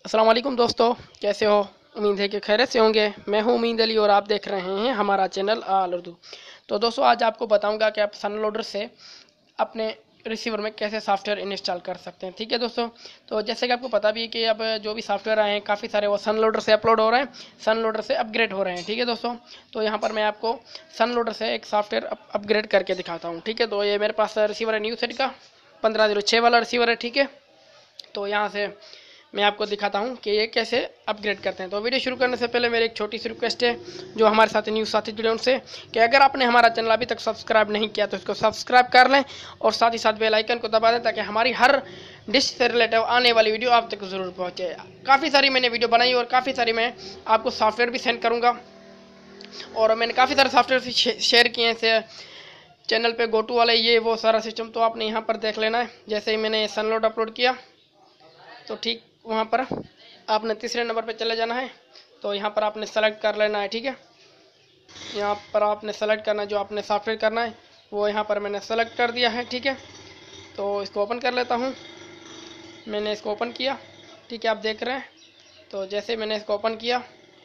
अस्सलाम वालेकुम दोस्तों, कैसे हो? उम्मीद है कि खैरियत से होंगे। मैं हूं उम्मीद अली और आप देख रहे हैं हमारा चैनल आल उर्दू। तो दोस्तों, आज आपको बताऊंगा कि आप सन लोडर से अपने रिसीवर में कैसे सॉफ्टवेयर इंस्टॉल कर सकते हैं। ठीक है दोस्तों, तो जैसे कि आपको पता भी है कि अब जो भी सॉफ्टवेयर आए हैं काफ़ी सारे वो सन लोडर से अपलोड हो रहे हैं, सन लोडर से अपग्रेड हो रहे हैं। ठीक है दोस्तों, तो यहाँ पर मैं आपको सन लोडर से एक सॉफ्टवेयर अपग्रेड करके दिखाता हूँ। ठीक है, तो ये मेरे पास रिसीवर है न्यू सेट का 1506 वाला रिसीवर है। ठीक है, तो यहाँ से मैं आपको दिखाता हूँ कि ये कैसे अपग्रेड करते हैं। तो वीडियो शुरू करने से पहले मेरी एक छोटी सी रिक्वेस्ट है जो हमारे साथ न्यूज़ साथी जुड़े उनसे, कि अगर आपने हमारा चैनल अभी तक सब्सक्राइब नहीं किया तो इसको सब्सक्राइब कर लें और साथ ही साथ बेल आइकन को दबा दें ताकि हमारी हर डिश से रिलेटेड आने वाली वीडियो आप तक ज़रूर पहुँचे। काफ़ी सारी मैंने वीडियो बनाई और काफ़ी सारी मैं आपको सॉफ्टवेयर भी सेंड करूँगा और मैंने काफ़ी सारे सॉफ्टवेयर भी शेयर किए हैं चैनल पे, गोटू वाले, ये वो सारा सिस्टम तो आपने यहाँ पर देख लेना है। जैसे ही मैंने सनलोड अपलोड किया तो ठीक वहाँ पर आपने तीसरे नंबर पे चले जाना है। तो यहाँ पर आपने सेलेक्ट कर लेना है। ठीक है, यहाँ पर आपने सेलेक्ट करना है जो आपने सॉफ्टवेयर करना है वो यहाँ पर मैंने सेलेक्ट कर दिया है। ठीक है, तो इसको ओपन कर लेता हूँ। मैंने इसको ओपन किया। ठीक है, आप देख रहे हैं। तो जैसे मैंने इसको ओपन किया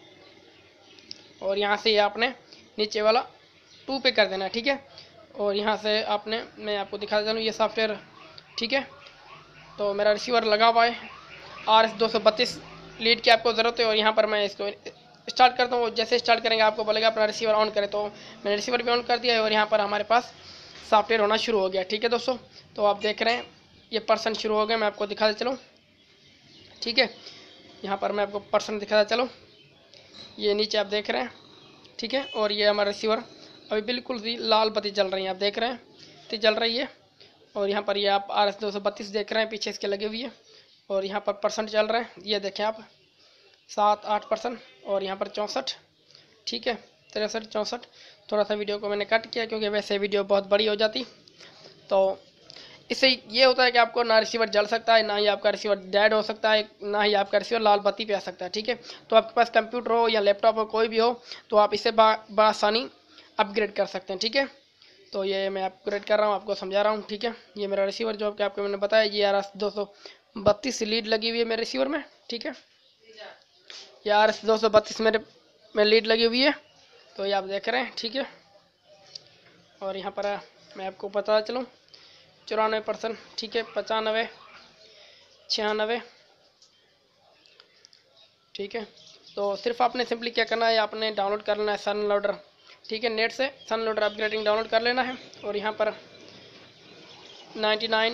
और यहाँ से आपने नीचे वाला 2 पे कर देना है। ठीक है, और यहाँ से आपने, मैं आपको दिखा देता हूँ ये सॉफ्टवेयर। ठीक है, तो मेरा रिसीवर लगा हुआ है, RS232 लीड की आपको ज़रूरत है और यहाँ पर मैं इसको स्टार्ट करता हूँ। जैसे स्टार्ट करेंगे आपको बोलेगा अपना रिसीवर ऑन करें, तो मैंने रिसीवर भी ऑन कर दिया है और यहाँ पर हमारे पास सॉफ्टवेयर होना शुरू हो गया। ठीक है दोस्तों, तो आप देख रहे हैं ये पर्सन शुरू हो गया। मैं आपको दिखा दे चलूँ। ठीक है, यहाँ पर मैं आपको पर्सन दिखा दे चलूँ, ये नीचे आप देख रहे हैं। ठीक है, और ये हमारा रिसीवर अभी बिल्कुल भी लाल बत्ती जल रही है, आप देख रहे हैं, बत्ती जल रही है। और यहाँ पर ये आप RS232 देख रहे हैं, पीछे इसके लगे हुई है और यहाँ पर परसेंट चल रहा है, ये देखें आप 7-8% और यहाँ पर 64। ठीक है, 63-64। थोड़ा सा वीडियो को मैंने कट किया क्योंकि वैसे वीडियो बहुत बड़ी हो जाती। तो इससे ये होता है कि आपको ना रिसीवर जल सकता है, ना ही आपका रिसीवर डेड हो सकता है, ना ही आपका रिसीवर लाल बत्ती पे आ सकता है। ठीक है, तो आपके पास कंप्यूटर हो या लैपटॉप हो, कोई भी हो, तो आप इसे बआसानी अपग्रेड कर सकते हैं। ठीक है, तो ये मैं अपग्रेड कर रहा हूँ, आपको समझा रहा हूँ। ठीक है, ये मेरा रिसीवर जो आपको मैंने बताया, ये RS232 लीड लगी हुई है मेरे रिसीवर में। ठीक है, ये RS232 मेरे में लीड लगी हुई है, तो ये आप देख रहे हैं। ठीक है, और यहाँ पर मैं आपको पता चलूँ 94%। ठीक है, 95, 96। ठीक है, तो सिर्फ आपने सिंपली क्या करना है, आपने डाउनलोड कर लेना है सन लोडर। ठीक है, नेट से सन लोडर अपग्रेडिंग डाउनलोड कर लेना है और यहाँ पर 99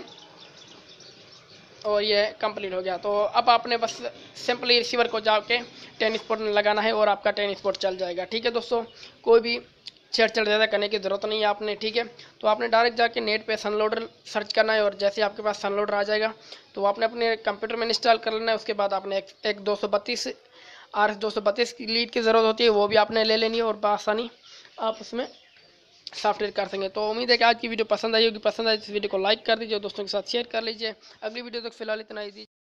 और ये कंप्लीट हो गया। तो अब आपने बस सिंपली रिसीवर को जाके 10 स्पॉट में लगाना है और आपका 10 स्पॉट चल जाएगा। ठीक है दोस्तों, कोई भी छेड़छाड़ ज़्यादा करने की ज़रूरत नहीं है आपने। ठीक है, तो आपने डायरेक्ट जाके नेट पे सनलोडर सर्च करना है और जैसे आपके पास सनलोडर आ जाएगा तो आपने अपने कंप्यूटर में इंस्टॉल कर लेना है। उसके बाद आपने एक 232 RS232 की लीड की ज़रूरत होती है, वो भी आपने ले लेनी है और बआसानी आप उसमें सॉफ्टवेयर कर सकेंगे। तो उम्मीद है कि आज की वीडियो पसंद आई होगी। पसंद आई तो इस वीडियो को लाइक कर दीजिए, दोस्तों के साथ शेयर कर लीजिए। अगली वीडियो तक फिलहाल इतना ही दीजिए।